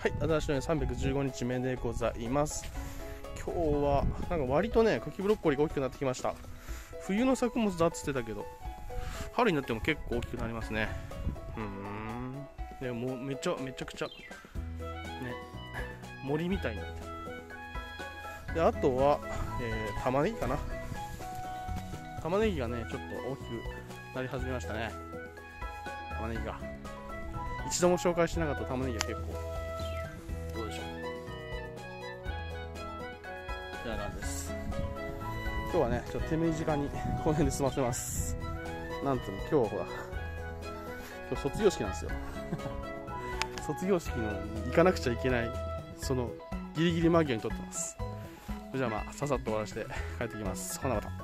はい、新しいの315日目でございます。今日はなんか割とね、茎ブロッコリーが大きくなってきました。冬の作物だっつってたけど、春になっても結構大きくなりますね。でもうめちゃくちゃね、森みたいになってる。で、あとは、玉ねぎかな。玉ねぎがね、ちょっと大きくなり始めましたね。玉ねぎが。一度も紹介してなかった玉ねぎが結構、どうでしょう。こんな感じです。今日はね、ちょっと手短にこの辺で済ませます。なんとね、今日はほら、今日卒業式なんですよ。卒業式の行かなくちゃいけない、そのギリギリ間際に撮ってます。じゃあまあ、ささっと終わらせて帰ってきます。ほなまた。